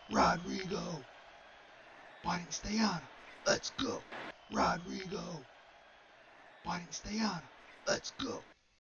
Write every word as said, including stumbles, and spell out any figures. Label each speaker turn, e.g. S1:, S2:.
S1: Rodrigo. Why didn't stay on him? Let's go. Rodrigo. Why didn't stay on him? Let's go.